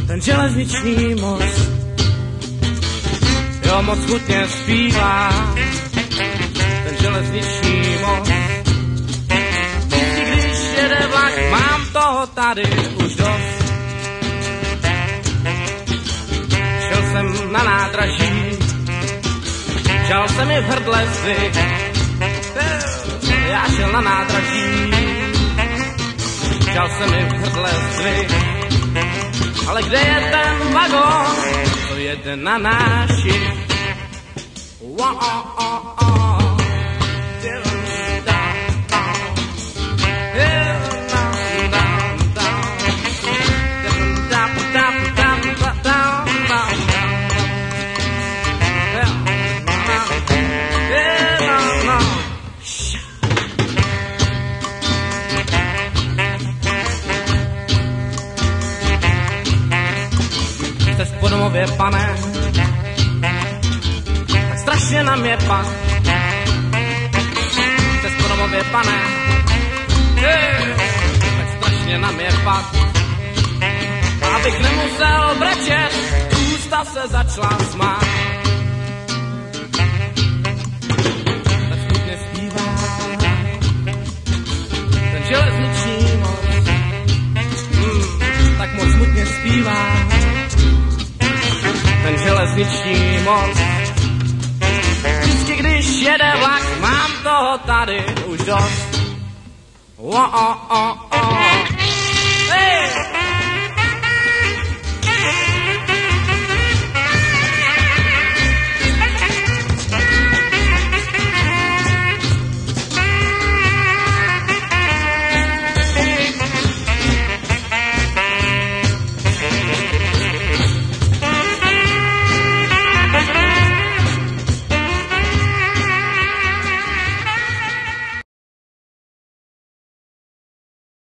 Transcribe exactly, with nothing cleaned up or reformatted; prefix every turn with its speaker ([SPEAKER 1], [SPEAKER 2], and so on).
[SPEAKER 1] ten železniční most. Jo, moc hutně zpívá ten železniční most. Vždycky, když jede vlak, mám toho tady už dost. Šel jsem na nádraží, žal se mi v hrdle zdvih. Já šel na nádraží, žal se mi v hrdle zdvih. Ale kde je ten vagón, co jede na náši? Wow, oh, oh, oh. Po domově, pane, tak strašně na mě pak. Jste po domově, pane, hey, tak strašně na mě pak. Abych nemusel brečet, ústa se začala smát. Tak smutně zpívá ten železniční most. Hmm, tak moc smutně zpívá ten železniční most. Vždycky, když jede vlak, mám toho tady už dost. Oh, oh, oh, oh. Hey!